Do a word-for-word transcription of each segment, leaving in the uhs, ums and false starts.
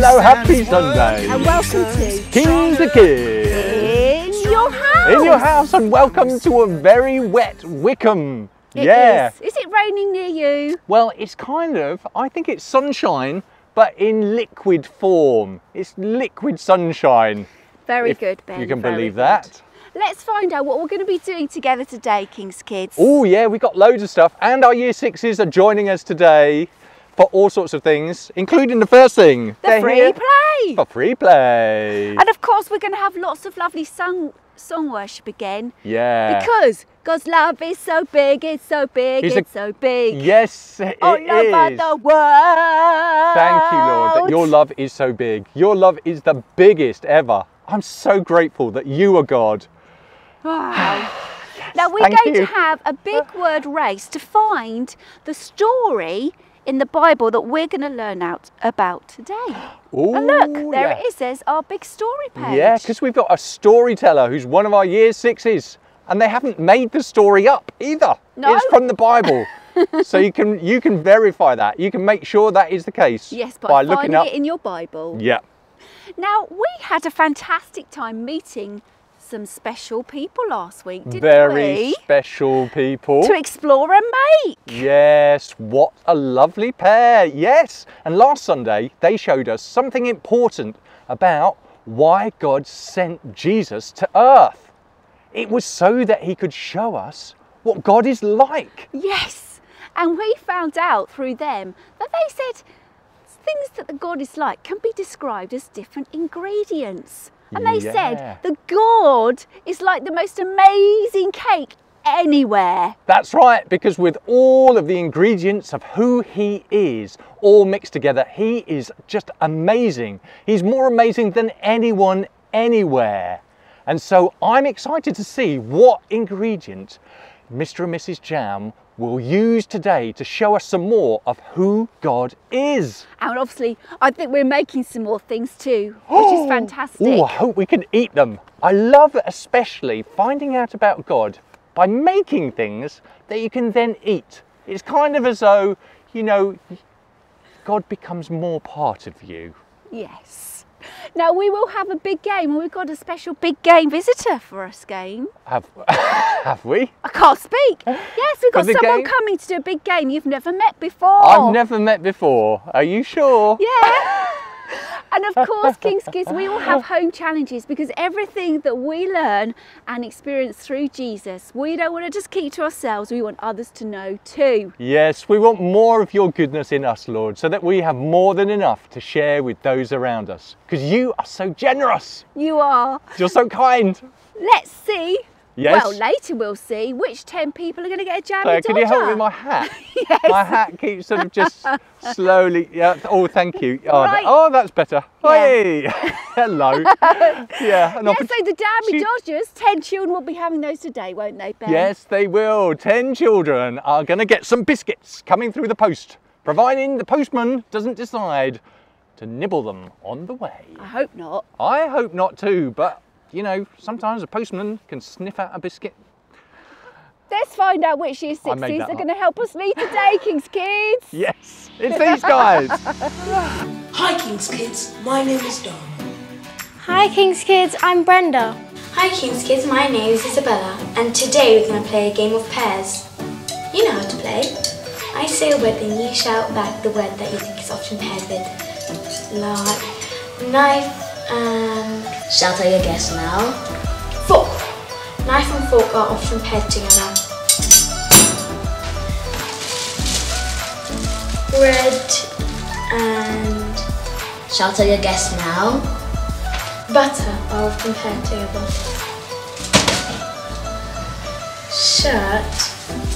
Hello, happy Sunday. And welcome to Kings the Kids. In Your House. In your house, and welcome to a very wet Wickham. It yeah. Is. Is it raining near you? Well, it's kind of, I think it's sunshine, but in liquid form. It's liquid sunshine. Very if good, Ben. You can very believe good. that. Let's find out what we're going to be doing together today, King's Kids. Oh yeah, we've got loads of stuff, and our year sixes are joining us today for all sorts of things, including the first thing. The They're free here play. For free play. And of course we're going to have lots of lovely song, song worship again. Yeah. Because God's love is so big, it's so big, He's it's a, so big. Yes, it all over is. the world. Thank you, Lord, that your love is so big. Your love is the biggest ever. I'm so grateful that you are God. Wow. Yes, now we're thank going you. to have a big word race to find the story in the Bible that we're going to learn out about today. Ooh, And look, there yeah. it is, there's our big story page. Yeah, because we've got a storyteller who's one of our year sixes, and they haven't made the story up either. No. It's from the Bible. So you can you can verify that. You can make sure that is the case. Yes, by, by finding looking up. it in your Bible. Yeah. Now, we had a fantastic time meeting some special people last week, didn't Very we? special people. To explore and make. Yes, what a lovely pair. Yes. And last Sunday, they showed us something important about why God sent Jesus to earth. It was so that he could show us what God is like. Yes. And we found out through them that they said things that the God is like can be described as different ingredients. And they Yeah. said the God is like the most amazing cake anywhere. That's right, because with all of the ingredients of who he is all mixed together, he is just amazing. He's more amazing than anyone anywhere. And so I'm excited to see what ingredient Mister and Missus Jam will use today to show us some more of who God is. And obviously, I think we're making some more things too, which is fantastic. Oh, I hope we can eat them. I love especially finding out about God by making things that you can then eat. It's kind of as though, you know, God becomes more part of you. Yes. Now we will have a big game, and we've got a special big game visitor for us game. Have, have we? I can't speak. Yes, we've got For the someone game? coming to do a big game you've never met before. I've never met before. Are you sure? Yeah. And of course, King's Kids, we will have home challenges, because everything that we learn and experience through Jesus, we don't want to just keep to ourselves, we want others to know too. Yes, we want more of your goodness in us, Lord, so that we have more than enough to share with those around us. Because you are so generous. You are. You're so kind. Let's see. Yes. Well, later we'll see which ten people are going to get a jammy Uh, dodger. can you help me with my hat? Yes. My hat keeps sort of just slowly. Yeah. Oh, thank you. Oh, Right. that- oh that's better. Yeah. Hey. Hello. Yeah. An Yeah, oppor- so the jammy She- dodgers, ten children will be having those today, won't they, Ben? Yes, they will. Ten children are going to get some biscuits coming through the post, providing the postman doesn't decide to nibble them on the way. I hope not. I hope not too, but you know, sometimes a postman can sniff out a biscuit. Let's find out which year I made sixties that are up. going to help us lead today, King's Kids. Yes, it's these guys. Hi King's Kids, my name is Dom. Hi King's Kids, I'm Brenda. Hi King's Kids, my name is Isabella, and today we're going to play a game of pairs. You know how to play. I say a word, then you shout back the word that you think is often paired with. Like knife and... Shout out your guess now. fork. Knife and fork are often paired together. Bread and Shout out your guess now. butter are often paired together. Shirt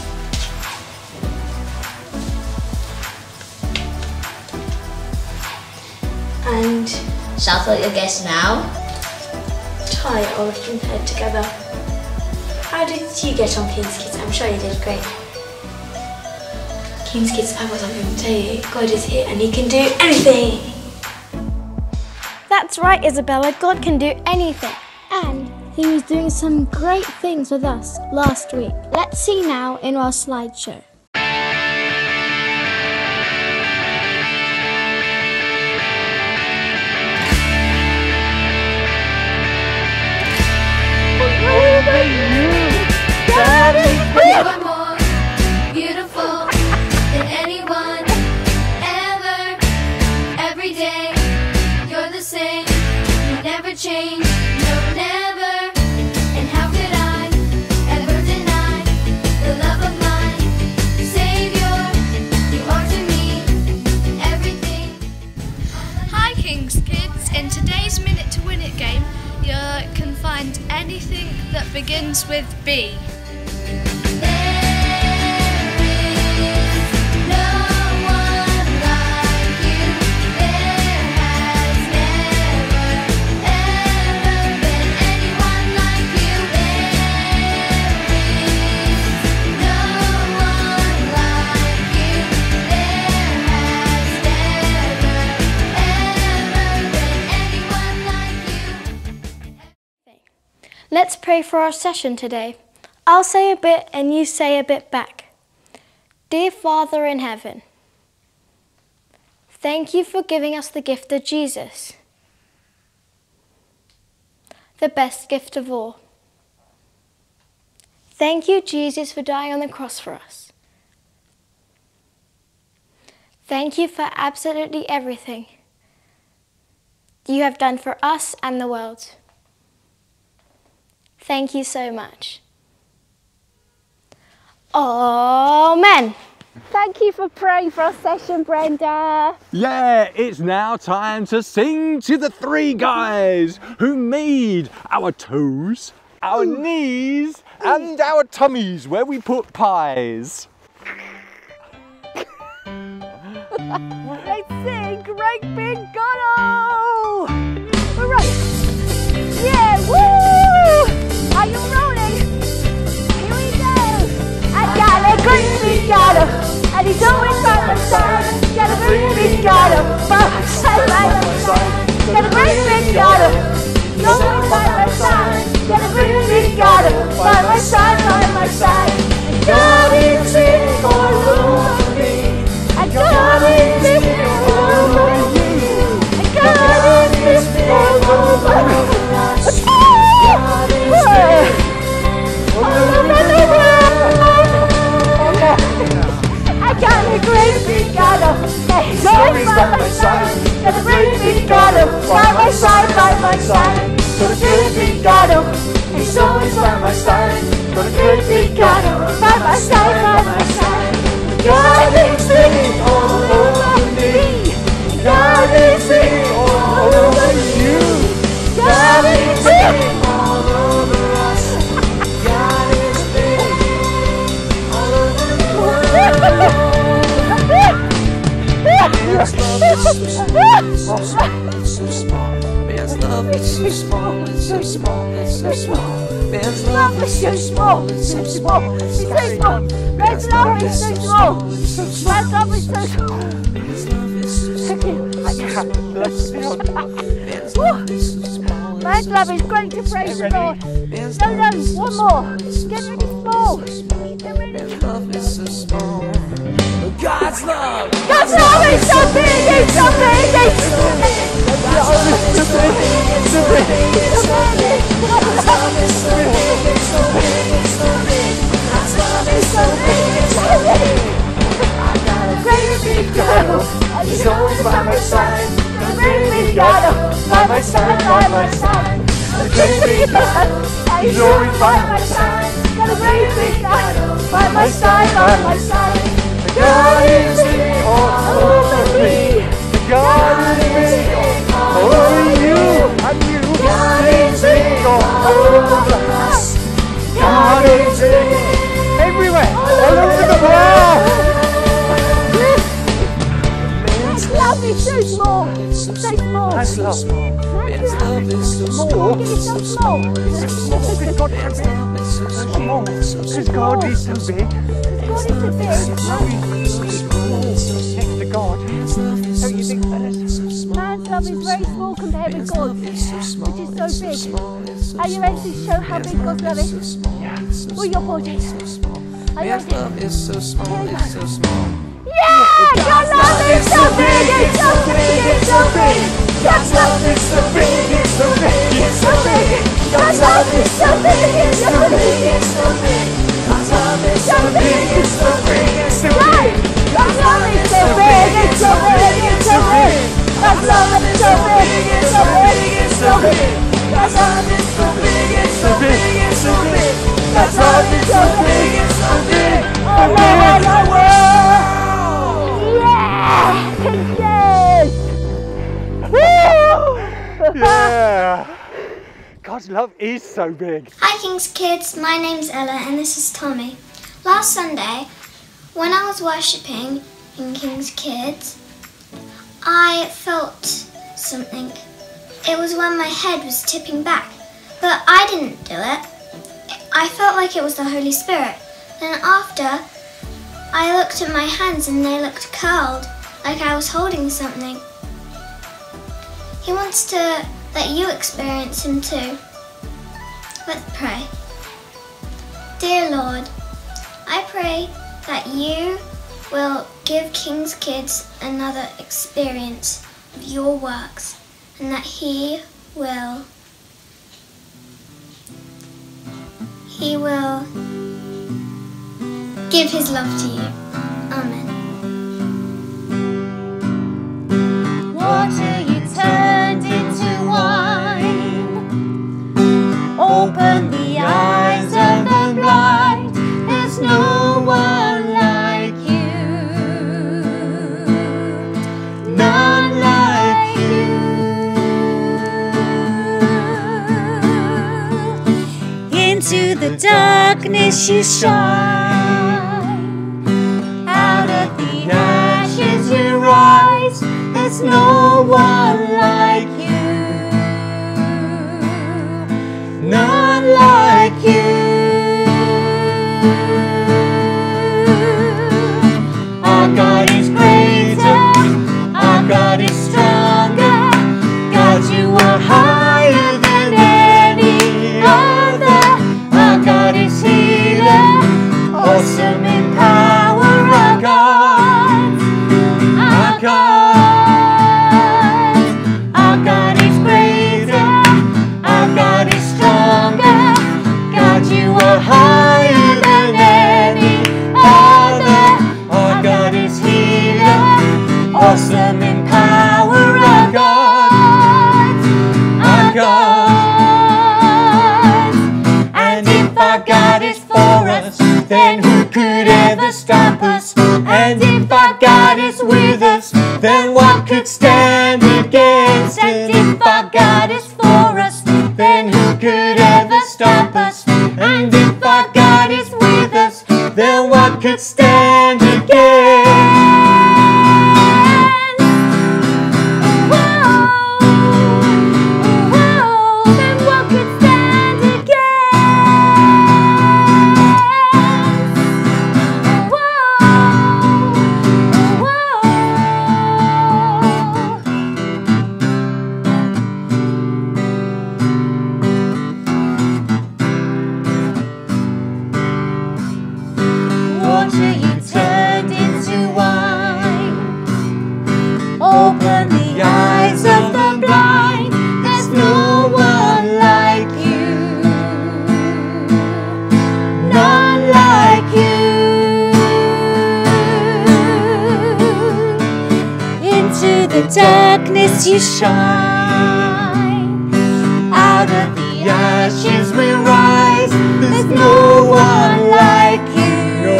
and Shout out your guess now. tie are often paired together. How did you get on, King's Kids? I'm sure you did great. King's Kids, I've got something to tell you. God is here and he can do anything. That's right, Isabella, God can do anything. And he was doing some great things with us last week. Let's see now in our slideshow. anything that begins with B? Let's pray for our session today. I'll say a bit and you say a bit back. Dear Father in heaven, thank you for giving us the gift of Jesus, the best gift of all. Thank you, Jesus, for dying on the cross for us. Thank you for absolutely everything you have done for us and the world. Thank you so much. Amen. Thank you for praying for our session, Brenda. Yeah, it's now time to sing to the three guys who made our toes, our Ooh. knees, Ooh. and our tummies where we put pies. Let's sing Great Big Gotto! All right. Yeah, woo! Are you rolling? Here we go! I got a great big gotto, and he's always by my side. Got a great big gotto, by my side, by my side. Got a great big gotto, he's always by my side. Got a great big gotto, by my side, by my side. And God is singing all over me. And God is singing all over you. And God is singing all over me. I got a great big gotto, and he's always by my side. Got a great big gotto, by my side, by my side. Got a great big gotto, and he's always by my side. Got a great big gotto, by my side, by my side. God is singing all over me. God is singing all over you. God is singing all over us. God is singing all over the world. Man's love is so small, it's so small, it's so small. Man's love is so small, it's so small, it's so small. Man's love is so small, man's love is so small. Man's love is so small, I can't bless you. Man's love is so small. Man's love is great to praise the Lord. No, no, one more. Get really small. Get really Man's love is so small. God's love! God's love is so big, it's so big, it's so big. God's love is so big, it's so big, it's so big. God's love is so big, it's so big, it's so big. God's love is so big, it's so big. I got a great big gotto, and he's always by my side. Got a great big gotto, by my side, by my side. Got a great big gotto, and he's always by my side. Got a great big gotto, by my side, by my side. God is singing all over me. God is singing all over you. And you. God is singing all over us. God is singing everywhere, all over the world. Man's love is so small, so small. Man's love, man's love is so small, so small, so small. Because God is so small, because God is so big. God is so big. Next to God. Don't you think, fellas? Man's love is very small compared with God's, which is so big. Are you ready to show how big God's love is? Yeah. With your body. Are you ready? Love is so small, it's so small. Yeah! God's love is so big, it's so big, it's so big. God's love is so big, it's so big, it's so big. God's love is so big, it's so big, it's so big. God's love is so big, it's so big, it's so big. God's love is so big, it's so big, it's so big. God's love is so big, it's so big, it's so big. God's love is so big, it's so big, it's so big. God's love is so big, it's so big, all over the world. Yeah! Yes! Woo! Yeah! God God's love is so big. Hi King's Kids, my name's Ella and this is Tommy. Last Sunday, when I was worshipping in King's Kids, I felt something. It was when my head was tipping back, but I didn't do it. I felt like it was the Holy Spirit. Then after, I looked at my hands and they looked curled, like I was holding something. He wants to let you experience Him too. Let's pray. Dear Lord, I pray that you will give King's Kids another experience of your works and that He will He will give His love to you. Amen. Water you turned into wine. Open the eyes of the blind. There's no one like you. None like you. Into the darkness you shine. Out of the ashes you rise. There's no one like you, none like you. Our God is greater, our God is stronger. God, you are higher than any other. Our God is healer, awesome in power. Our God, our God. Higher than any other. Our God is healer, awesome in power. Our God, our God. And if our God is for us, then who could ever stop us? And if our God is with us, then what could stand against? And if our God is for us, then who could ever stop us? And if our God is with us, then what could stand against? Whoa, whoa, then what could stand against? Water you turned into wine. Open the eyes of the blind. There's no one like you, none like you. Into the darkness you shine. Out of the ashes we rise. There's no one like you.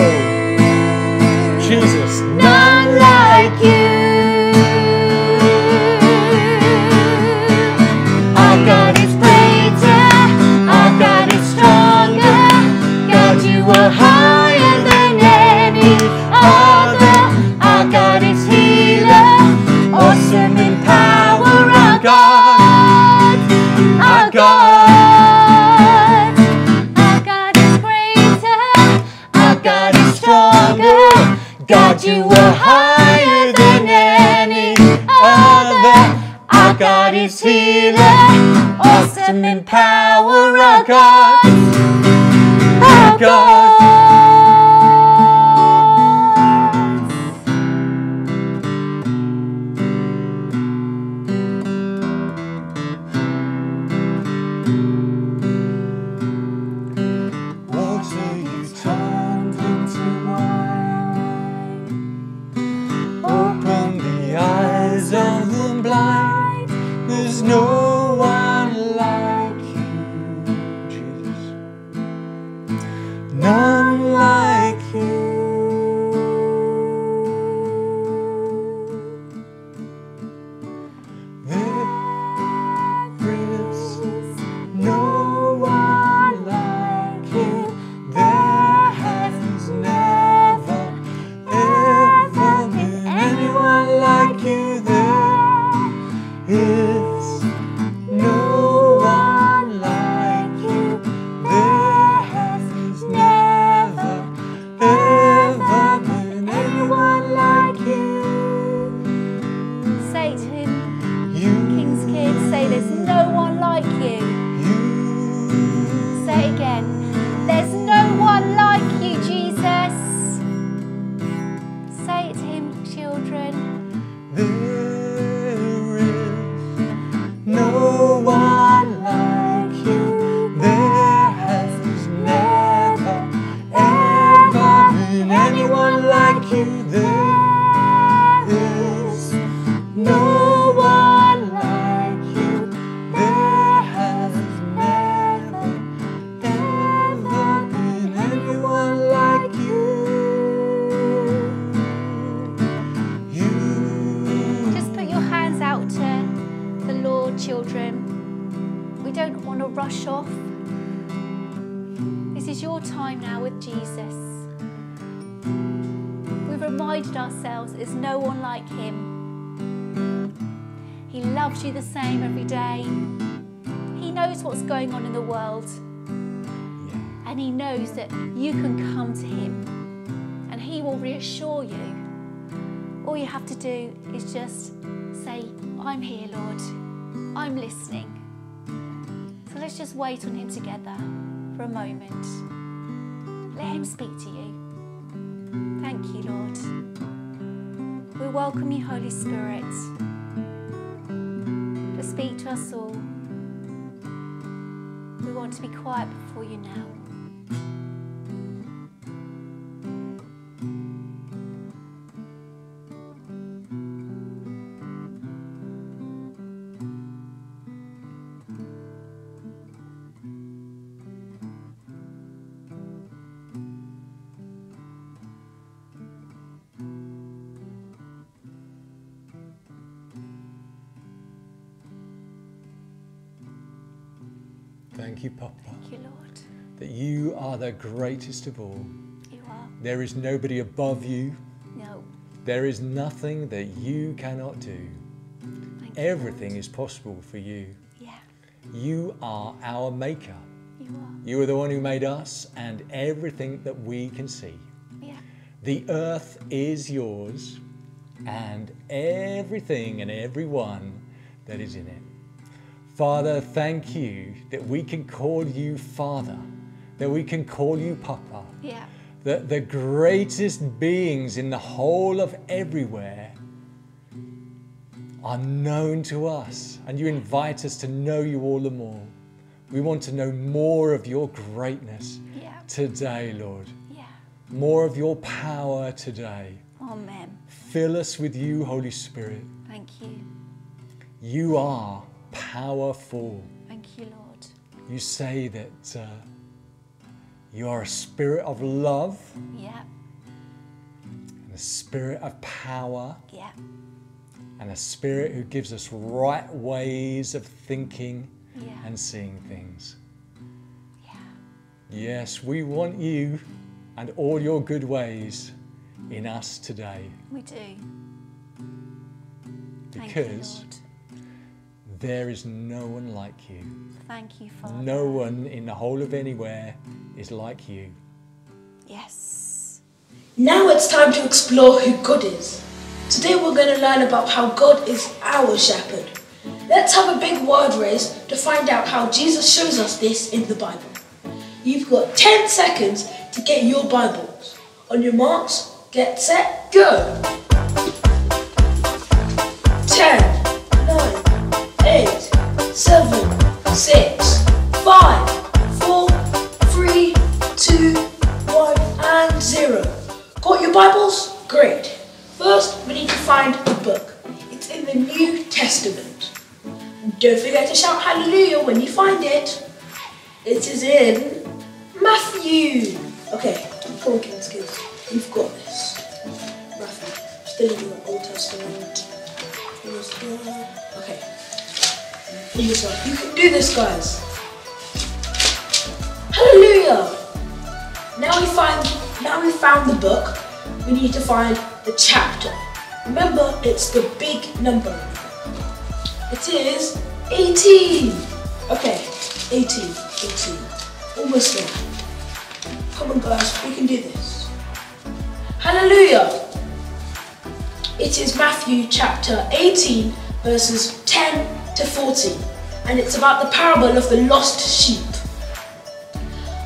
Jesus, none like you. Our God is greater, our God is stronger. God, you are higher than any other. Our God is healer, awesome in power. Our God, our God. Our God is greater, our God is stronger. God, you are higher than any other. Our God is healer, awesome in power. Our God, our God. Water you turned into wine. Open the eyes of the blind. There's no one like you, Jesus. None like you. There is no it again. There's no one like you, Jesus. Say it to him, children. There is no one like you. There has never, ever been anyone like you. There is no one like you. There has never, ever been anyone like you. You. Just put your hands out to the Lord, children. We don't want to rush off. This is your time now with Jesus. We've reminded ourselves there's no one like him. He loves you the same every day. He knows what's going on in the world. And he knows that you can come to him and he will reassure you. All you have to do is just say, I'm here, Lord. I'm listening. So let's just wait on him together for a moment. Let him speak to you. Thank you, Lord. We welcome you, Holy Spirit, to speak to us all. We want to be quiet before you now. Thank you, Papa. Thank you, Lord. That you are the greatest of all. You are. There is nobody above you. No. There is nothing that you cannot do. Thank you, Everything Lord. is possible for you. Yeah. You are our maker. You are. You are the one who made us and everything that we can see. Yeah. The earth is yours and everything and everyone that is in it. Father, thank you that we can call you Father, that we can call you Papa. Yeah. That the greatest beings in the whole of everywhere are known to us, and you invite us to know you all the more. We want to know more of your greatness Yeah. today, Lord. Yeah. More of your power today. Amen. Fill us with you, Holy Spirit. Thank you. You are powerful. Thank you, Lord. You say that uh, you are a spirit of love, Yeah. and a spirit of power, Yeah. and a spirit who gives us right ways of thinking Yeah. and seeing things. Yeah. Yes, we want you and all your good ways in us today, We do. Thank because you, Lord. there is no one like you. Thank you, Father. No one in the whole of anywhere is like you. Yes. Now it's time to explore who God is. Today we're going to learn about how God is our shepherd. Let's have a big word race to find out how Jesus shows us this in the Bible. You've got ten seconds to get your Bibles. On your marks, get set, go! ten, nine, eight, seven, six, five, four, three, two, one, and zero. Got your Bibles? Great. First, we need to find the book. It's in the New Testament. And don't forget to shout hallelujah when you find it. It is in Matthew. Okay, come on, King's Kids. You've got this. Matthew, still in the Old Testament. Okay. You can do this, guys. Hallelujah! Now we find. Now we found the book. We need to find the chapter. Remember, it's the big number. It is eighteen. Okay, eighteen, eighteen. Almost there. Come on, guys, we can do this. Hallelujah! It is Matthew chapter eighteen, verses ten to fourteen, and it's about the parable of the lost sheep.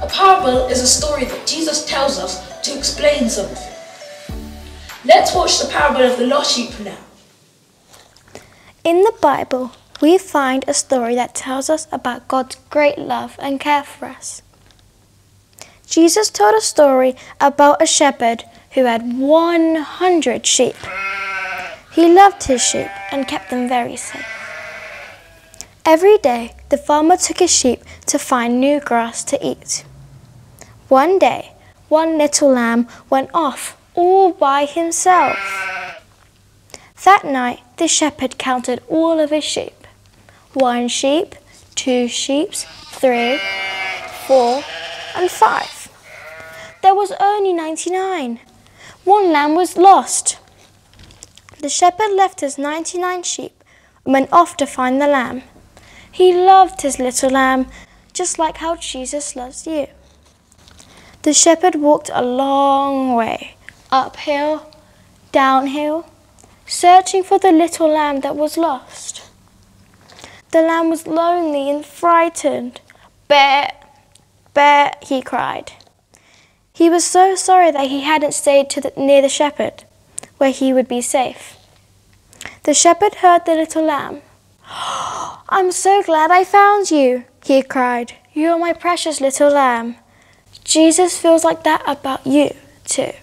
A parable is a story that Jesus tells us to explain something. Let's watch the parable of the lost sheep now. In the Bible, we find a story that tells us about God's great love and care for us. Jesus told a story about a shepherd who had one hundred sheep. He loved his sheep and kept them very safe. Every day, the farmer took his sheep to find new grass to eat. One day, one little lamb went off all by himself. That night, the shepherd counted all of his sheep. One sheep, two sheep, three, four, and five. There was only ninety-nine. One lamb was lost. The shepherd left his ninety-nine sheep and went off to find the lamb. He loved his little lamb, just like how Jesus loves you. The shepherd walked a long way, uphill, downhill, searching for the little lamb that was lost. The lamb was lonely and frightened. Bear, bear, he cried. He was so sorry that he hadn't stayed to the, near the shepherd, where he would be safe. The shepherd heard the little lamb. "Oh, I'm so glad I found you," he cried. "You're my precious little lamb." Jesus feels like that about you too.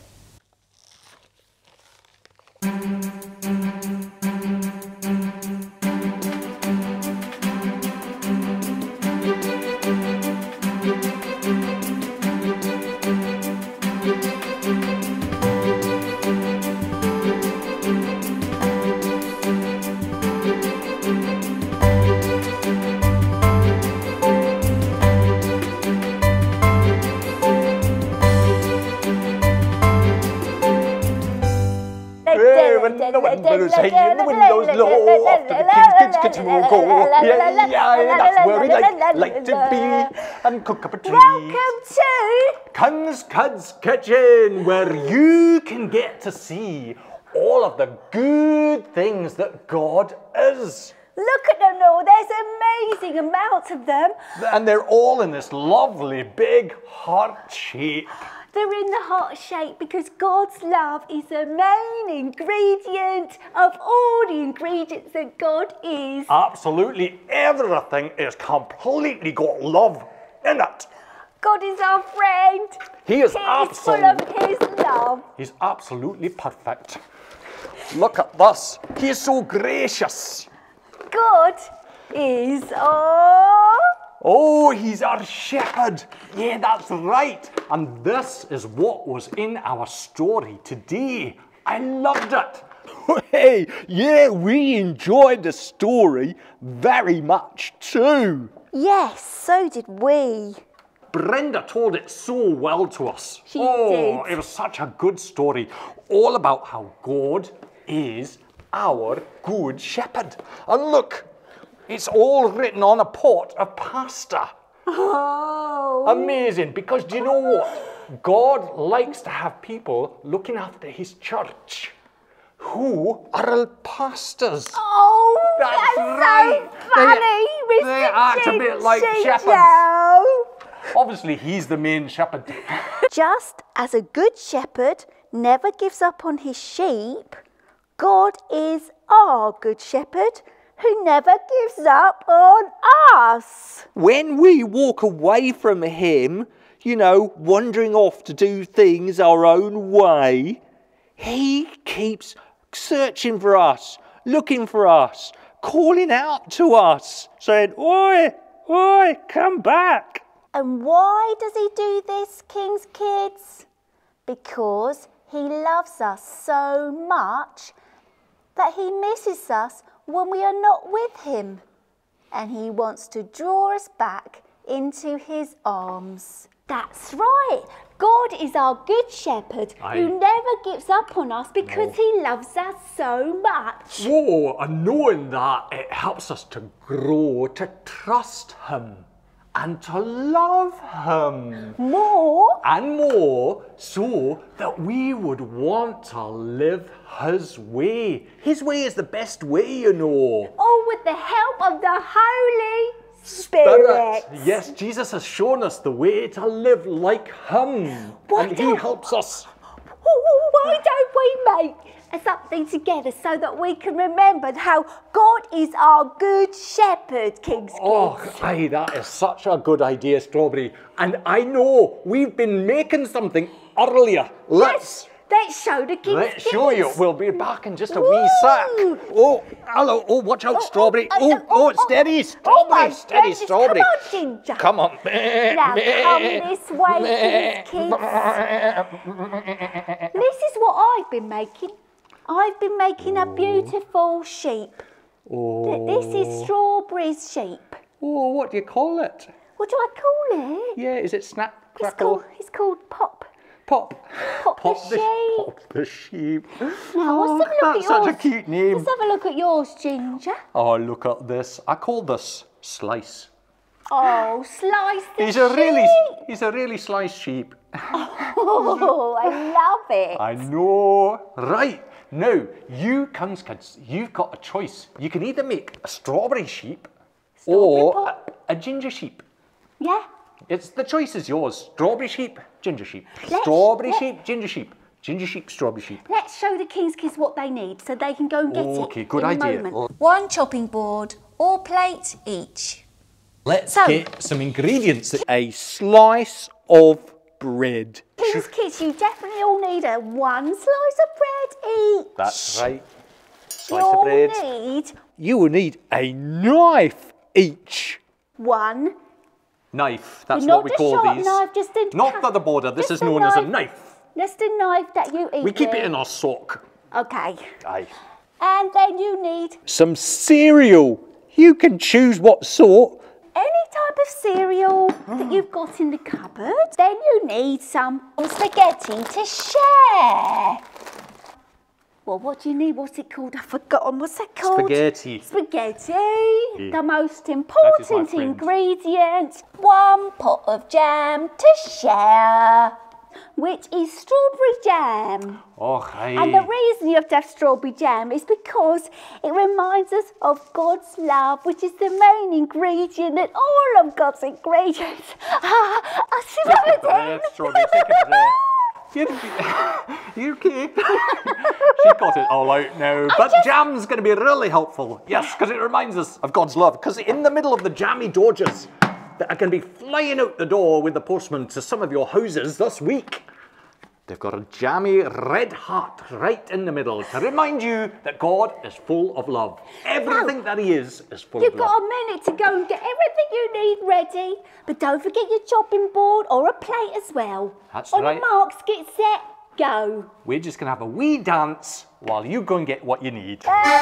When the windows hang and the windows low, off to the King's Kids Kitchen we'll go. Yeah, yeah, that's where we like, like to be and cook up a treat. Welcome to King's Kids Kitchen, where you can get to see all of the good things that God is. Look at them all, there's amazing amounts of them. And they're all in this lovely big heart shape. They're in the heart shape because God's love is the main ingredient of all the ingredients that God is. Absolutely everything is completely got love in it. God is our friend. He is He absolutely is full of his love. He's absolutely perfect. Look at this. He is so gracious. God is our... Oh, he's our shepherd. Yeah, that's right. And this is what was in our story today. I loved it. Hey, yeah, we enjoyed the story very much too. Yes, so did we. Brenda told it so well to us. She oh, did. It was such a good story, all about how God is our good shepherd. And look, it's all written on a pot of pasta. Oh. Amazing, because do you know what? God likes to have people looking after his church who are pastors. Oh, That's that's, right. so funny, They- Mister they act a bit like shepherds. Jam. Obviously, he's the main shepherd. Just as a good shepherd never gives up on his sheep, God is our good shepherd who never gives up on us. When we walk away from him, you know, wandering off to do things our own way, he keeps searching for us, looking for us, calling out to us, saying, "Oi, oi, come back." And why does he do this, King's Kids? Because he loves us so much that he misses us when we are not with him. And he wants to draw us back into his arms. That's right. God is our good shepherd Aye. who never gives up on us because No. he loves us so much. Whoa, and knowing that, it helps us to grow, to trust him and to love him. More. And more, so that we would want to live his way. His way is the best way, you know. All with the help of the Holy Spirit. Yes, Jesus has shown us the way to live like Him. Why and He don't- helps us. Why don't we make something together so that we can remember how God is our good shepherd, King's Kids? Oh, aye, that is such a good idea, Strawberry. And I know we've been making something earlier. Let's... Let's show the King's Let's Kids. show you. We'll be back in just a wee Woo! sec. Oh, hello. Oh, watch out, Oh, Strawberry. oh, Oh, oh, oh, oh, steady, oh Strawberry, my steady, goodness, Strawberry. Come on, Ginger. Come on. Now come this way, King's Kids. This is what I've been making. I've been making a beautiful sheep. Oh. This is Strawberry's sheep. Oh, what do you call it? What do I call it? Yeah, is it Snap, It's Crackle, called, it's called Pop. Pop? Pop the sheep. Pop the sheep. Now, let's have a look that's at such yours. a cute name. Let's have a look at yours, Ginger. Oh, look at this. I call this Slice. Oh, slice the He's sheep. a really, he's a really sliced sheep. Oh, I love it. I know. Right. Now, you King's Kids, you've got a choice. You can either make a strawberry sheep Strawberry or pop. a, a ginger sheep. Yeah. It's the choice is yours. Strawberry sheep, ginger sheep. Let's- Strawberry let- sheep, ginger sheep. Ginger sheep, strawberry sheep. Let's show the King's Kids what they need so they can go and get it Okay, good in a idea. moment. One chopping board or plate each. Let's So- get some ingredients. A slice of bread. King's Kids, you definitely all need a one slice of bread each. That's right. Slice You'll of bread. need You will need a knife each. one. Knife, that's Not what we a call sharp these. knife, just a Not cut- for the border, this just is a known as a knife. knife. Just a knife that you eat We keep with. it in our sock. Okay. Aye. And then you need Some cereal. You can choose what sort. any type of cereal that you've got in the cupboard. Then you need some spaghetti to share. Well, what do you need? What's it called? I've forgotten. What's that called? Spaghetti. Spaghetti. Yeah. The most That is my important friend. ingredient. One pot of jam to share, which is strawberry jam. Oh, hi. And the reason you have to have strawberry jam is because it reminds us of God's love, which is the main ingredient in all of God's ingredients. Ah, I see what I breath, did. strawberry, take a breath. You, you okay? She got it all out now. But jam's going to be really helpful. Yes, because it reminds us of God's love. Because in the middle of the jammy dodgers that are going to be flying out the door with the postman to some of your houses this week, they've got a jammy red heart right in the middle to remind you that God is full of love. Everything that He is is full You've of love. got a minute to go and get everything you need ready. But don't forget your chopping board or a plate as well. That's On right. the marks, get set, go. We're just going to have a wee dance while you go and get what you need.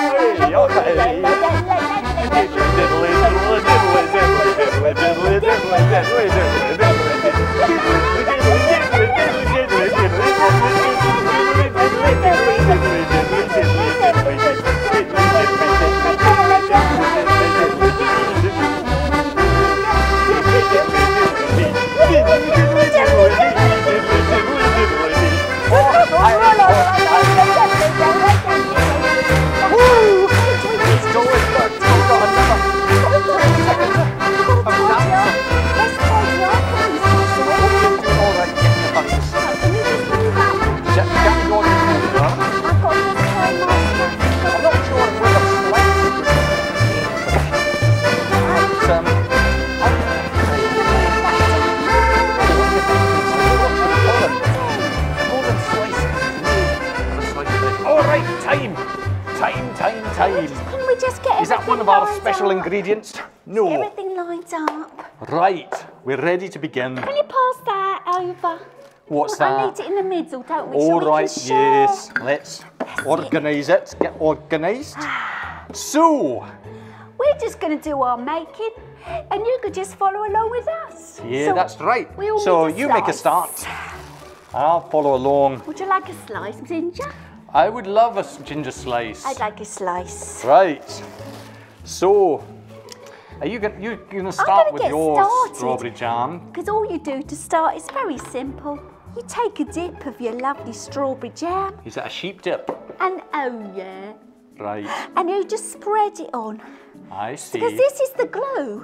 Can we just get Is that one of our everything special lined up? ingredients? No. Everything lined up. Right, we're ready to begin. Can you pass that over? What's I that? need it in the middle, don't we? So All we right, can share. yes. Let's organise it. Get organised. So, We're just going to do our making, and you could just follow along with us. yeah, So that's right. we all So need a you make a slice. start. I'll follow along. Would you like a slice, Ginger? I would love a s- ginger slice. I'd like a slice. Right. So, are you going you going to start gonna with get your started. strawberry jam? Because all you do to start is very simple. You take a dip of your lovely strawberry jam, Is it a sheep dip? and oh yeah, Right. and you just spread it on. I see. Because this is the glue.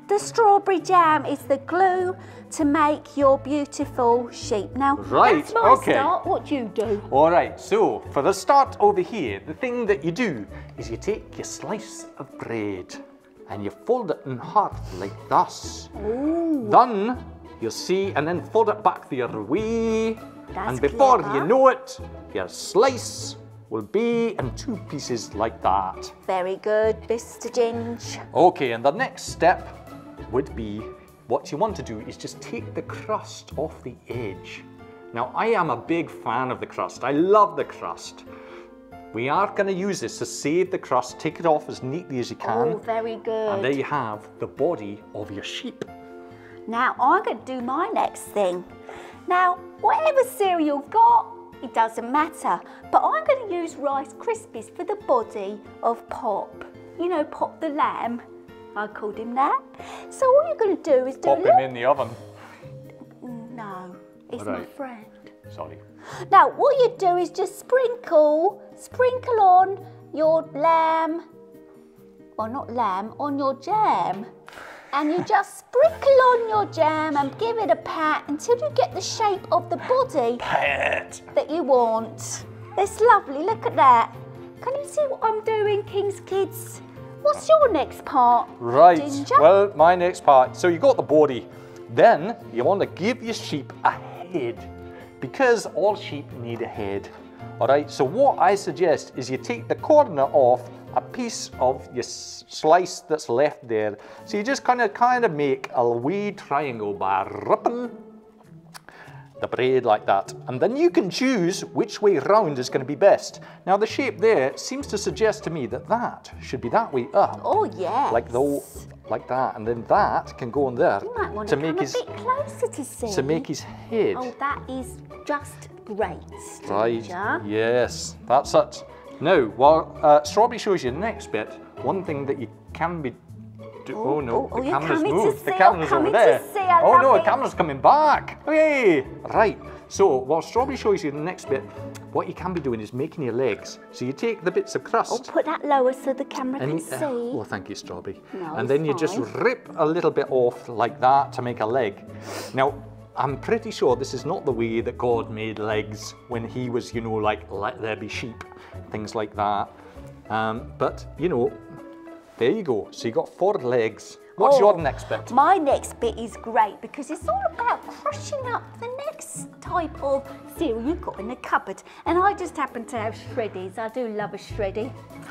the strawberry jam is the glue to make your beautiful sheep. Now, Right, that's my okay. start. What do you do? All right, so for the start over here, the thing that you do is you take your slice of bread and you fold it in half like this. Ooh. Then you'll see, and then fold it back the other way. That's and before clever. you know it, your slice will be in two pieces like that. Very good, Mister Ginge. Okay, and the next step would be, what you want to do is just take the crust off the edge. Now, I am a big fan of the crust. I love the crust. We are going to use this to save the crust, take it off as neatly as you can. Oh, very good. And there you have the body of your sheep. Now, I'm going to do my next thing. Now, whatever cereal you've got, it doesn't matter. But I'm going to use Rice Krispies for the body of Pop. You know, Pop the lamb. I called him that. So all you're going to do is do Pop a him little... in the oven. No, it's All my right. friend. Sorry. Now, what you do is just sprinkle, sprinkle on your lamb, or not lamb, on your jam. And you just sprinkle on your jam and give it a pat until you get the shape of the body Pat. that you want. It's lovely, look at that. Can you see what I'm doing, King's Kids? What's your next part, Right, Ginger? well, my next part. So you got the body. Then you want to give your sheep a head, because all sheep need a head. All right, so what I suggest is you take the corner off a piece of your slice that's left there. So you just kind of kind of make a wee triangle by ripping the bread like that. And then you can choose which way round is going to be best. Now the shape there seems to suggest to me that that should be that way up. Oh, yes. Like though, like that, and then that can go on there You might want to to make come his a bit closer to see. to make his head. Oh, that is just great, Right, Ginger. yes, that's it. Now, while uh, Strawberry shows you the next bit, one thing that you can be do Oh, oh no, oh, oh, the you're camera's coming to moved. see, The I'm camera's coming over to there. see, I oh love no, it. the camera's coming back. Hey, right. So while Strawberry shows you the next bit, what you can be doing is making your legs. So you take the bits of Oh, crust. put that lower so the camera can And, see. uh, oh, thank you, Strawberry. No, and it's then you just fine. rip a little bit off like that to make a leg. Now, I'm pretty sure this is not the way that God made legs when he was, you know, like, let there be sheep, things like that. Um, but, you know, there you go. So you got four legs. What's Oh, your next bit? My next bit is great because it's all about crushing up the next type of cereal you've got in the cupboard. And I just happen to have shreddies. I do love a shreddy.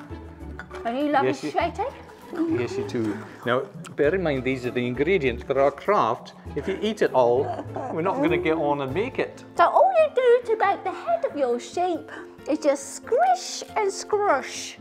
And you love Yes, a you- shreddy? Yes, you do. Now, bear in mind, these are the ingredients for our craft. If you eat it all, we're not going to get on and make it. So all you do to make the head of your sheep is just squish and scrush.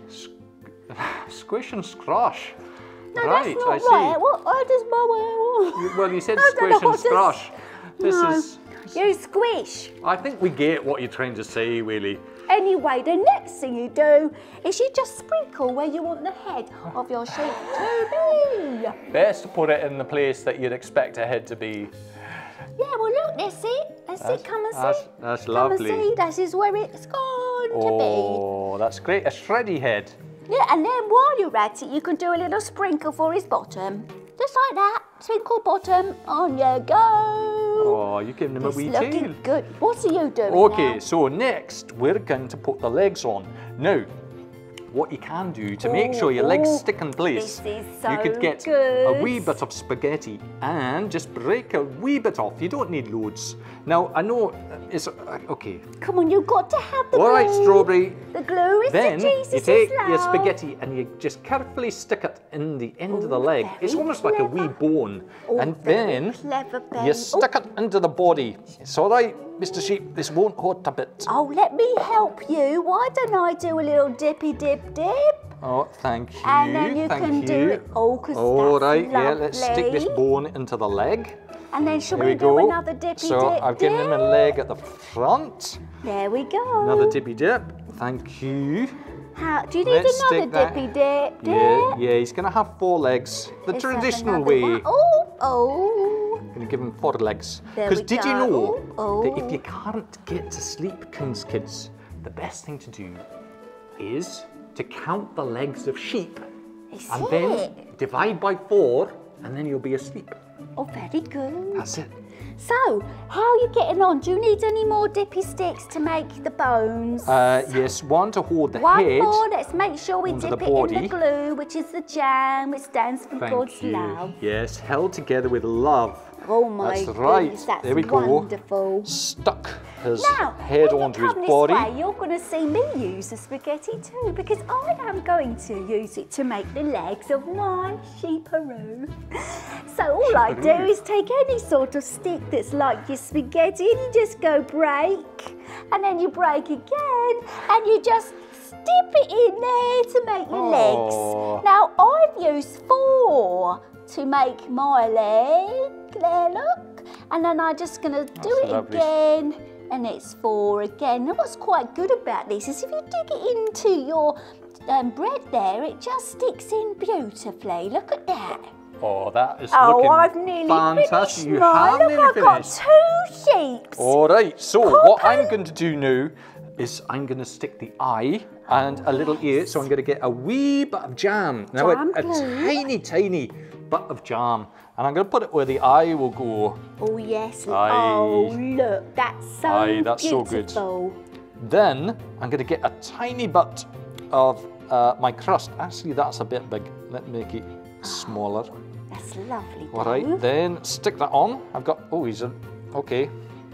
Squish and scrush. No, right, that's not I see. right. What, I just my Well, you said I don't squish know and what to- scrush. This No, is. you squish. I think we get what you're trying to say, really. Anyway, the next thing you do is you just sprinkle where you want the head of your sheep to be. Best to put it in the place that you'd expect a head to be. Yeah, well look, that's it. That's, That's- it. Come and that's- see. that's Come lovely. and see. That is where it's going Oh, that's great. A shreddy head. to be. Yeah, and then while you're at it, you can do a little sprinkle for his bottom. Just like that. Sprinkle bottom. On you go. Oh, you're giving him a It's wee looking tail. good. What are you doing Okay, now? so next we're going to put the legs on. Now, what you can do to make sure your legs Ooh, stick in place, this is you could so get good. a wee bit of spaghetti and just break a wee bit off. You don't need loads. Now, I know it's uh, okay. Come on, you've got to have the All right, glue. Strawberry. The glue is Then the Jesus you take love. your spaghetti and you just carefully stick it in the end of the Oh, leg. very It's almost like a wee clever. bone. Oh, and very then clever, Ben. you stick it into the body. It's all right, Mister Sheep. This won't hurt a bit. Oh, let me help you. Why don't I do a little dippy dip dip? Oh, thank you. And then you thank can you. do it. Oh, 'cause All that's right, yeah, let's stick this lovely. bone into the leg. And then shall There we, we do go. another dippy so dip I've given him a dip? leg at the front. There we go. Another dippy dip. Thank you. How, do you need Let's another stick that- dippy dip dip? Yeah, yeah, he's going to have four legs. The Let's have traditional another way. one. Oh, oh. Going to give him four legs. There Because we did you go. know Oh. that if you can't get to sleep, King's Kids, the best thing to do is to count the legs of sheep Is and it? then divide by four and then you'll be asleep. Oh, very good. That's it. So, how are you getting on? Do you need any more dippy sticks to make the bones? Uh, yes, one to hold the One head. more. Let's make sure we onto dip the it in body. the glue, which is the jam, which stands for Thank God's you. love. Yes, held together with love. Oh my That's right. goodness, that's there we wonderful. go. Stuck his Now, head when onto you his come body. This way, you're going to see me use the spaghetti too, because I am going to use it to make the legs of my sheeparoo. So all I do is take any sort of stick that's like your spaghetti, and you just go break, and then you break again, and you just dip it in there to make your Oh. legs. Now I've used four to make my leg. There, look. And then I'm just going to do That's it lovely. again, and it's four again. And what's quite good about this is if you dig it into your um, bread there, it just sticks in beautifully. Look at that. Oh, that is Oh, looking I've nearly fantastic. finished You mine. have Look, nearly I've finished. got two sheeps. All right, so what I'm going to do now is I'm going to stick the eye and a little ear, so I'm going to get a wee bit of jam. Now, Jam a, a glue. tiny, tiny bit of jam. And I'm going to put it where the eye will go. Oh, yes. Aye. Oh, look, that's so Aye, that's so beautiful. good. Then I'm going to get a tiny bit of uh, my crust. Actually, that's a bit big. Let me make it smaller. That's lovely. All right, Dave. then stick that on. I've got, oh, he's a, okay.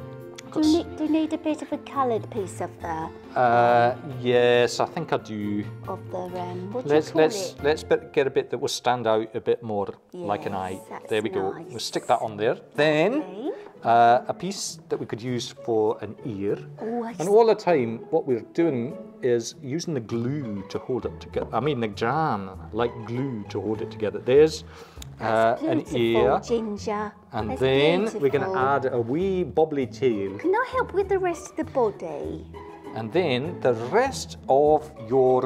Do you, need, do you need a bit of a coloured piece of the Uh, yes, I think I do. of the um? What do Let's you call let's it? let's bit, get a bit that will stand out a bit more like an eye. Yes, that's There we go. nice. We'll stick that on there. Then Lovely. uh, a piece that we could use for an ear. Oh, I And all the time, what we're doing is using the glue to hold it together. I mean, the jam, like glue to hold it together. There's uh, That's an beautiful, ear, Ginger. and That's then we're going beautiful. to add a wee bubbly tail. Can I help with the rest of the body? And then the rest of your,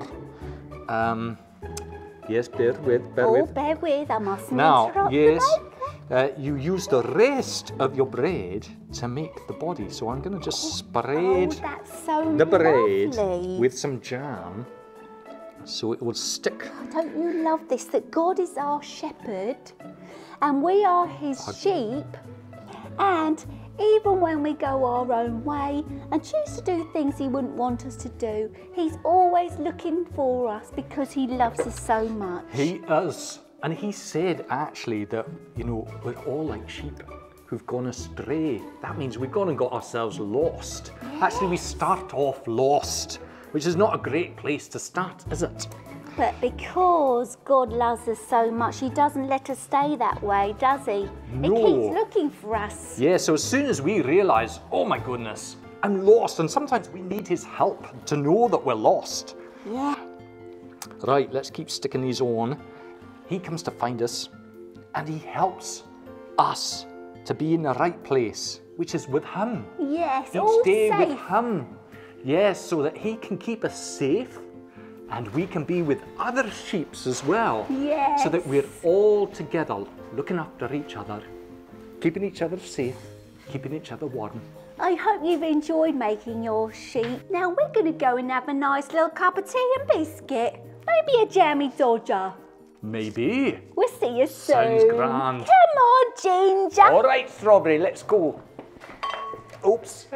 um, yes, bear with, bear Oh, with. bear with, I mustn't Now, interrupt the yes, maker. uh, you use the rest of your bread to make the body. So I'm going to just Oh, spread that's so the bread lovely. with some jam so it will stick. Don't you love this? That God is our shepherd and we are his sheep, and even when we go our own way and choose to do things he wouldn't want us to do, he's always looking for us because he loves us so much. He is. And he said actually that, you know, we're all like sheep who've gone astray. That means we've gone and got ourselves lost. Actually, we start off lost, which is not a great place to start, is it? But because God loves us so much, he doesn't let us stay that way, does he? No. He keeps looking for us. Yeah, so as soon as we realise, oh my goodness, I'm lost, and sometimes we need his help to know that we're lost. Yeah. Right, let's keep sticking these on. He comes to find us, and he helps us to be in the right place, which is with him. Yes, Each all day safe. with him. Yes, so that he can keep us safe, and we can be with other sheep as well. Yes. So that we're all together, looking after each other, keeping each other safe, keeping each other warm. I hope you've enjoyed making your sheep. Now we're going to go and have a nice little cup of tea and biscuit. Maybe a jammy dodger. Maybe. We'll see you soon. Sounds grand. Come on, Ginger. All right, Strawberry, let's go. Oops.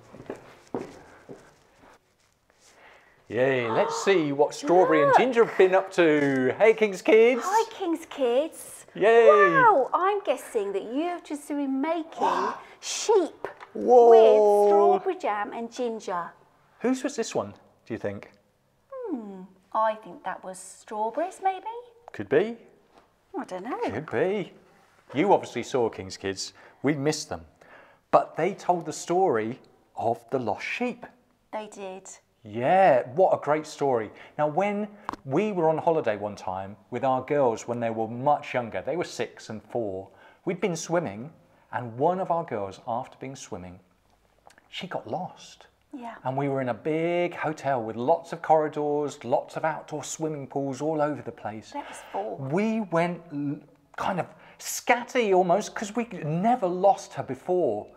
Yay, let's see what Strawberry and Ginger have been up to. Hey, King's Kids. Hi, King's Kids. Yay. Wow, I'm guessing that you've just been making sheep Whoa. with strawberry jam and ginger. Whose was this one, do you think? Hmm, I think that was strawberries, maybe? Could be. I don't know. Could be. You obviously saw King's Kids. We missed them. But they told the story of the lost sheep. They did. Yeah, what a great story. Now, when we were on holiday one time with our girls when they were much younger, they were six and four, we'd been swimming, and one of our girls, after being swimming, she got lost. Yeah. And we were in a big hotel with lots of corridors, lots of outdoor swimming pools all over the place. That was four. We went l- kind of scatty almost because we never lost her before.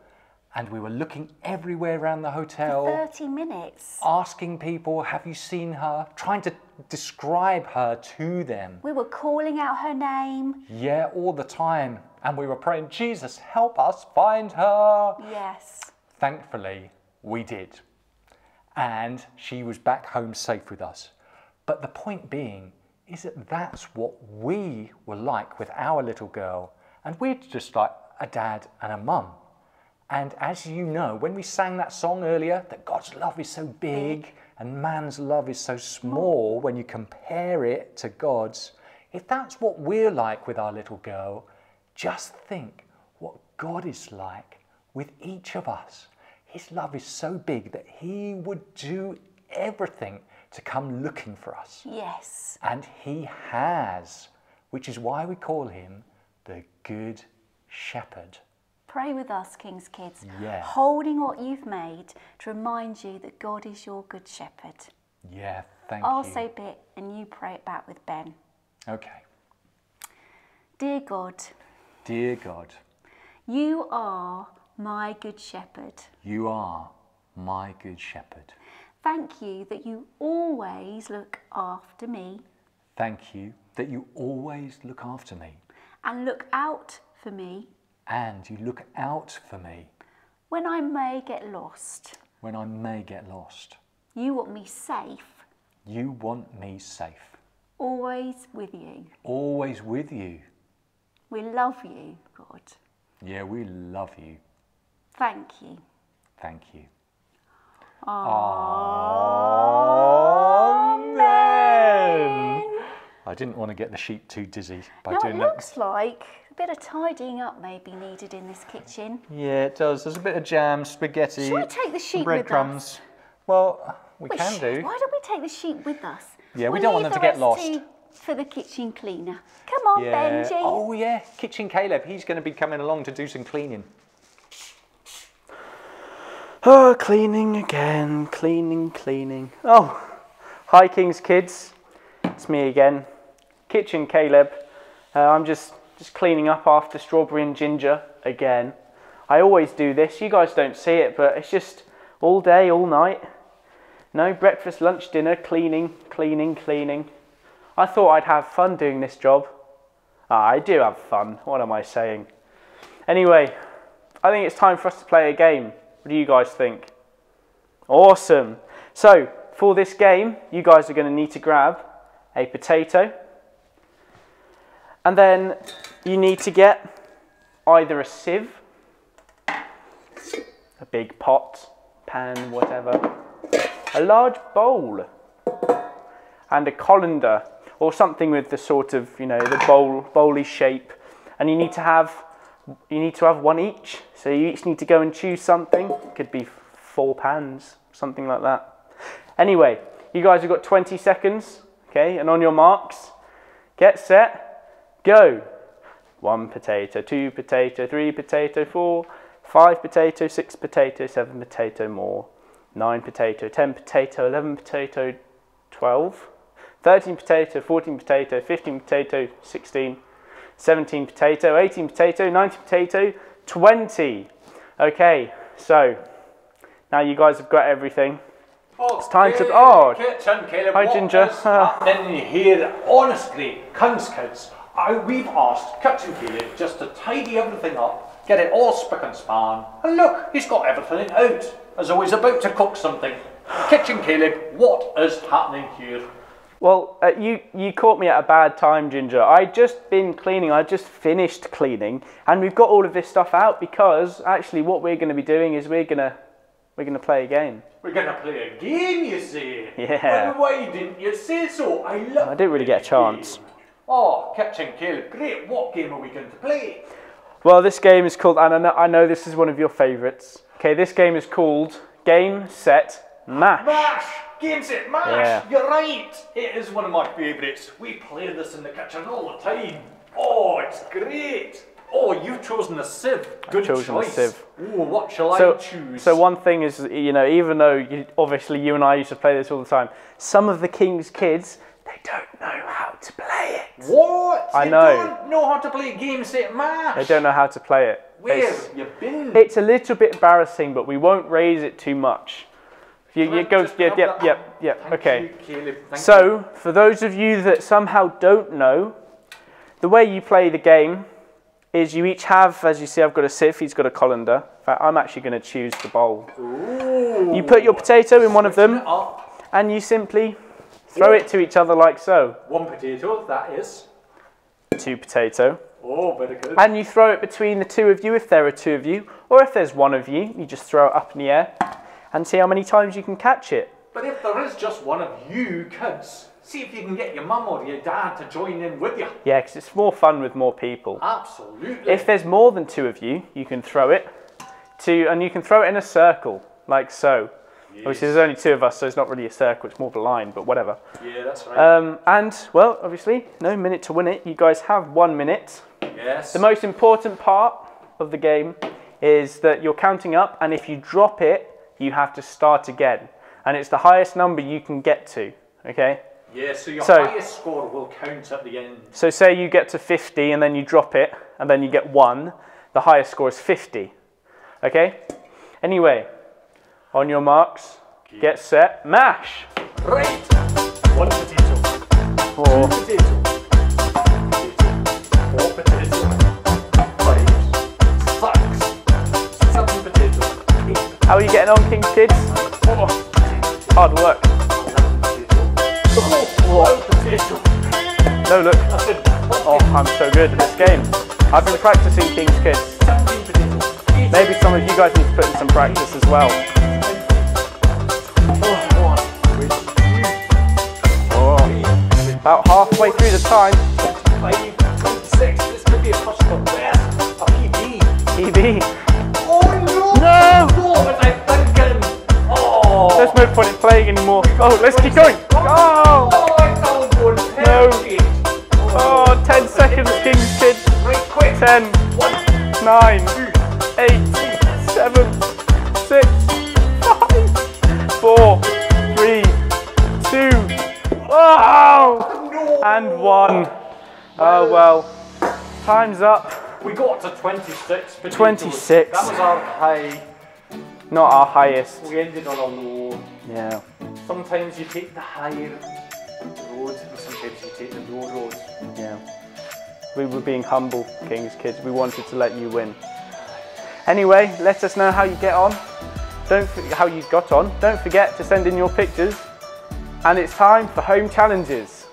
And we were looking everywhere around the hotel. thirty minutes. Asking people, have you seen her? Trying to describe her to them. We were calling out her name. Yeah, all the time. And we were praying, Jesus, help us find her. Yes. Thankfully, we did. And she was back home safe with us. But the point being is that that's what we were like with our little girl. And we're just like a dad and a mum. And as you know, when we sang that song earlier, that God's love is so big and man's love is so small when you compare it to God's, if that's what we're like with our little girl, just think what God is like with each of us. His love is so big that he would do everything to come looking for us. Yes. And he has, which is why we call him the Good Shepherd. Pray with us, King's Kids, Yeah. holding what you've made to remind you that God is your good shepherd. Yeah, thank I'll you. say a bit and you pray it back with Ben. Okay. Dear God, Dear God, you are my good shepherd. you are my Good Shepherd. Thank you that you always look after me Thank you that you always look after me and look out for me and you look out for me when I may get lost. when I may get lost. You want me safe, You want me safe, always with you. always with you. We love you, God. Yeah, we love you. Thank you. Thank you. Amen. I didn't want to get the sheep too dizzy by Now it doing that. looks like a bit of tidying up may be needed in this kitchen. Yeah, it does. There's a bit of jam, spaghetti, Shall we take the sheep with breadcrumbs. us? Well, we We can should. do. Why don't we take the sheep with us? Yeah, we We'll don't want leave them the to get rest lost. to- for the kitchen cleaner. Come on, Yeah. Benji. Oh yeah, Kitchen Caleb. He's going to be coming along to do some cleaning. Oh, cleaning again, cleaning, cleaning. Oh, hi King's Kids, it's me again, Kitchen Caleb. Uh, I'm just, just cleaning up after Strawberry and Ginger again. I always do this, you guys don't see it, but it's just all day, all night. No, breakfast, lunch, dinner, cleaning, cleaning, cleaning. I thought I'd have fun doing this job. Ah, I do have fun, what am I saying? Anyway, I think it's time for us to play a game. What do you guys think? Awesome. So, for this game, you guys are going to need to grab a potato. And then you need to get either a sieve, a big pot, pan, whatever, a large bowl, and a colander, or something with the sort of, you know, the bowl, bowly shape. And you need to have You need to have one each, so you each need to go and choose something. It could be four pans, something like that. Anyway, you guys have got twenty seconds, okay? And on your marks, get set, go. One potato, two potato, three potato, four, five potato, six potato, seven potato more, nine potato, ten potato, eleven potato, twelve, thirteen potato, fourteen potato, fifteen potato, sixteen, seventeen potato, eighteen potato, nineteen potato, twenty. Okay, so now you guys have got everything. Oh, It's time to. Oh, Kitchen Caleb, hi what Ginger. is happening here? Honestly, King's Kids, I, we've asked Kitchen Caleb just to tidy everything up, get it all spick and span, and look, he's got everything out, as though he's about to cook something. Kitchen Caleb, what is happening here? Well, uh, you, you caught me at a bad time, Ginger. I'd just been cleaning, I'd just finished cleaning, and we've got all of this stuff out because actually what we're going to be doing is we're going to we're going to play a game. We're going to play a game, you say? Yeah. Well, why didn't you say so? I love I didn't really get a chance. Oh, Kitchen Caleb, great. What game are we going to play? Well, this game is called, and I know, I know this is one of your favourites. Okay, this game is called Game, Set, Mash. Mash! Game, set, mash! Yeah. You're right! It is one of my favourites. We play this in the kitchen all the time. Oh, it's great! Oh, you've chosen a sieve. Good chosen a choice. sieve. Oh, what shall So, I choose? so one thing is, you know, even though you, obviously you and I used to play this all the time, some of the King's Kids, they don't know how to play it. What? I you know. don't know how to play game, set, mash. They don't know how to play it. Where It's, have you been? it's a little bit embarrassing, but we won't raise it too much. You, you Right, go, just yep, grab yep, that. yep, yep, Thank okay. you, Caleb. Thank you. So, for those of you that somehow don't know, the way you play the game is you each have, as you see, I've got a sieve, he's got a colander. In fact, I'm actually going to choose the bowl. Ooh. You put your potato in one of Switching them, it up. and you simply throw it to each other like so. One potato, that is. Two potato. Oh, very good. And you throw it between the two of you if there are two of you, or if there's one of you, you just throw it up in the air and see how many times you can catch it. But if there is just one of you kids, see if you can get your mum or your dad to join in with you. Yeah, because it's more fun with more people. Absolutely. If there's more than two of you, you can throw it to, and you can throw it in a circle, like so. Yes. Obviously, there's only two of us, so it's not really a circle, it's more of a line, but whatever. Yeah, that's right. Um, and, well, obviously, no minute to win it. You guys have one minute. Yes. The most important part of the game is that you're counting up, and if you drop it, you have to start again. And it's the highest number you can get to, okay? Yeah, so your So- highest score will count at the end. So say you get to fifty, and then you drop it, and then you get one. The highest score is fifty, okay? Anyway, on your marks, get set, mash! Right. One potato. Four. Two potato. Potato. Four potato. Five. Six. Seven potato. Eight. How are you getting on, King's Kids? Four. Hard work. One potato. No, look. Oh, I'm so good at this game. I've been practicing, King's Kids. Seventeen potato. Maybe some of you guys need to put in some practice as well. Oh, about halfway through the time. Five. Twenty-six. This could be a first for best. A P B. P B. Oh no! No! What was I thinking? Oh! There's no point in playing anymore. Oh, let's keep going. Oh! Oh, I found one. No. Perfect. Oh, ten seconds, King's Kids. Right, quick. ten, One, nine, two, eight, seven, six, five, four, three, two, oh! no. And one. Oh well. Time's up. We got to twenty-six. potatoes. twenty-six. That was our high. Not our highest. We ended on a low. Yeah. Sometimes you take the higher road, and sometimes you take the low road. Yeah. We were being humble, King's Kids. We wanted to let you win. Anyway, let us know how you get on. Don't f how you got on. Don't forget to send in your pictures. And it's time for home challenges.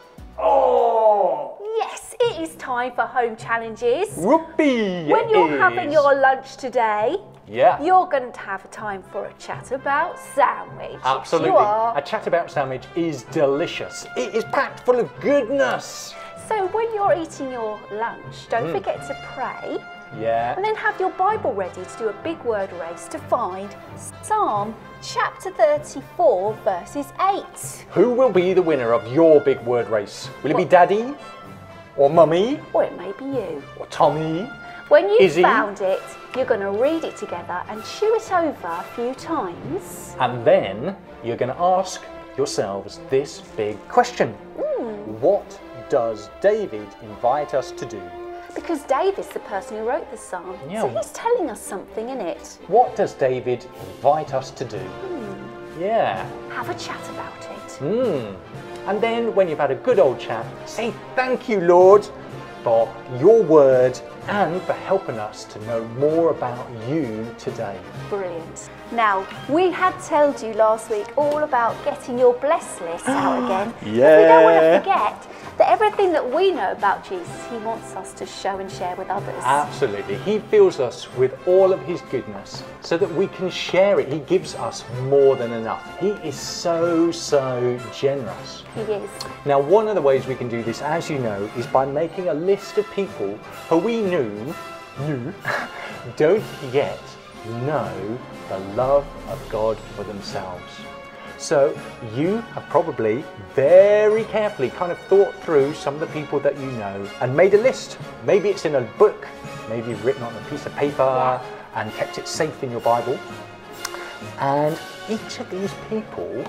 Oh! Yes, it is time for home challenges. Whoopee! When it you're is. having your lunch today, Yeah. you're going to have a time for a chat about sandwich. Absolutely. You are. A chat about sandwich is delicious. It is packed full of goodness. So when you're eating your lunch, don't Mm. forget to pray Yeah. and then have your Bible ready to do a big word race to find Psalm chapter thirty-four verses eight. Who will be the winner of your big word race? Will it be Daddy? Or Mummy? Or it may be you. Or Tommy? When you've Izzy? found it, you're going to read it together and chew it over a few times. And then you're going to ask yourselves this big question. What does David invite us to do? Because David's the person who wrote the psalm, Yeah. so he's telling us something in it. What does David invite us to do? Yeah. Have a chat about it. Hmm. And then when you've had a good old chat, say thank you, Lord, for your word and for helping us to know more about you today. Brilliant. Now, we had told you last week all about getting your bless list out again. Because we don't want to forget that everything that we know about Jesus, he wants us to show and share with others. Absolutely. He fills us with all of his goodness so that we can share it. He gives us more than enough. He is so, so generous. He is. Now, one of the ways we can do this, as you know, is by making a list of people who we knew, knew don't yet know the love of God for themselves. So you have probably very carefully kind of thought through some of the people that you know and made a list. Maybe it's in a book, maybe you've written on a piece of paper Yeah. and kept it safe in your Bible. And each of these people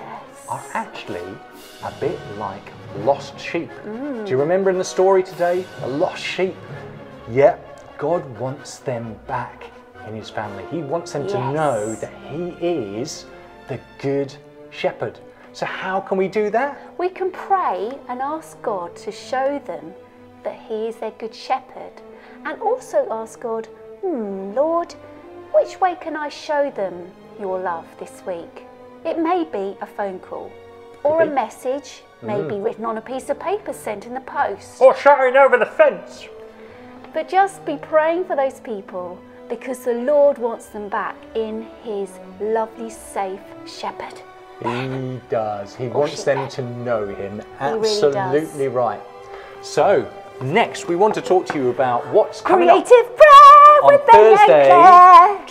are actually a bit like lost sheep. Mm. Do you remember in the story today, the lost sheep? Yeah, God wants them back in his family. He wants them yes. to know that he is the good shepherd. So how can we do that? We can pray and ask God to show them that he is their good shepherd, and also ask God, hmm, Lord, which way can I show them your love this week? It may be a phone call, or a message, maybe mm. written on a piece of paper sent in the post. Or shouting over the fence. But just be praying for those people, because the Lord wants them back in his lovely, safe shepherd. He does. He or wants them to know him. Absolutely really right. So, next we want to talk to you about what's coming Creative up prayer on with Thursday,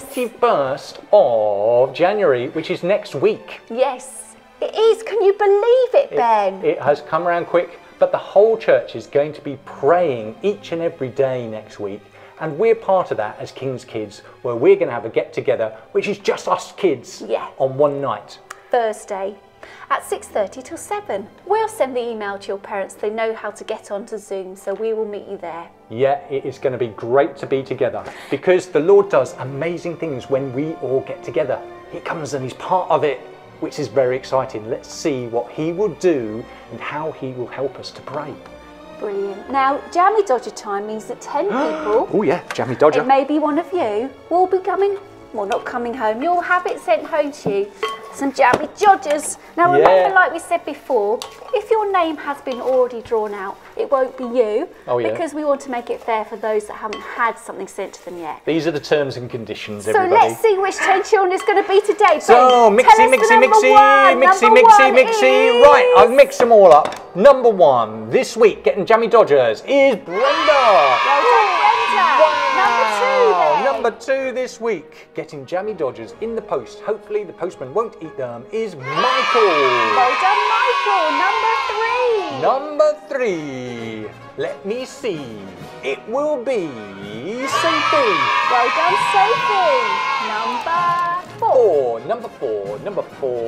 yes. twenty-first of January, which is next week. Yes, it is. Can you believe it, Ben? It, it has come around quick, but the whole church is going to be praying each and every day next week. And we're part of that as King's Kids, where we're going to have a get-together, which is just us kids yeah. on one night. Thursday at six thirty till seven. We'll send the email to your parents so they know how to get onto Zoom, so we will meet you there. Yeah, it is going to be great to be together, because the Lord does amazing things when we all get together. He comes and he's part of it, which is very exciting. Let's see what he will do and how he will help us to pray. Brilliant. Now, Jammy Dodger time means that ten people, oh yeah, Jammy Dodger, it may be one of you, will be coming, well, not coming home, you'll have it sent home to you. Some Jammy Dodgers. Now remember, yeah. like we said before, if your name has been already drawn out, it won't be you, oh, yeah. because we want to make it fair for those that haven't had something sent to them yet. These are the terms and conditions, so everybody. So let's see which ten children is going to be today. So, Ben, mixy, mixy, mixy, one. mixy, number mixy, mixy. Is... Right, I'll mix them all up. Number one, this week, getting Jammy Dodgers, is Brenda. Well done, Brenda. Wow. Number two, then. Number two this week, getting Jammy Dodgers in the post. Hopefully the postman won't eat them, is Michael. Well done, Michael. Number three. Number three. Let me see. It will be Sophie. Well done, Sophie. Number four. Four. Number four. Number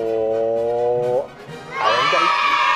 four. Aaron Day.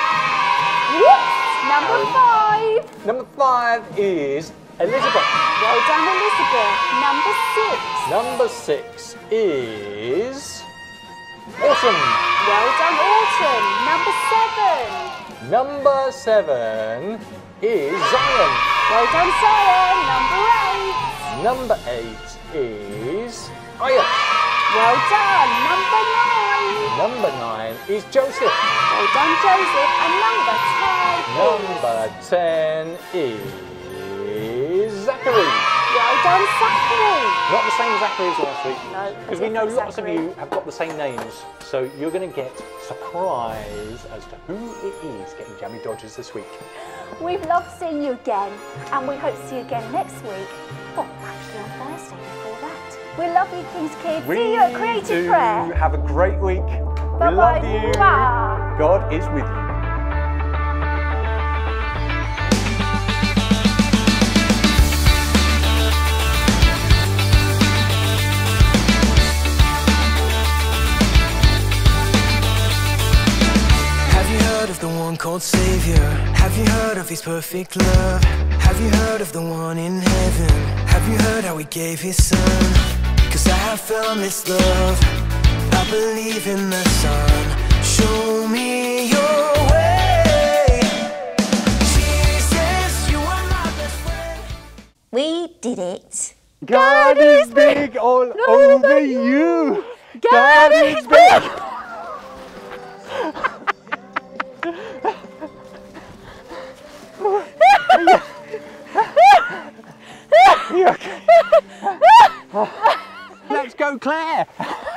Whoops. Number Aaron. five. Number five is Elizabeth. Well done, Elizabeth. Number six. Number six is Autumn. Well done, Autumn. Number seven. Number seven is Zion. Well done, Zion. Number eight. Number eight is Aya. Well done. Number nine. Number nine is Joseph. Well done, Joseph. And number ten. Number ten is Zachary. Well done, Zachary. Not the same Zachary as last week. No, because we know lots Zachary. of you have got the same names. So you're going to get surprise as to who it is getting Jammy Dodgers this week. We've loved seeing you again, and we hope to see you again next week. Oh, actually on Thursday before that. We love you, King's Kids. We see you at Creative do. Prayer. Have a great week. Bye we bye. love you. Bye. God is with you. The one called Savior. Have you heard of his perfect love? Have you heard of the one in heaven? Have you heard how he gave his son? Cause I have found this love. I believe in the Son. Show me your way. Jesus, you are my best friend. We did it. God is big all over you. God is big. You okay? Let's go, Claire.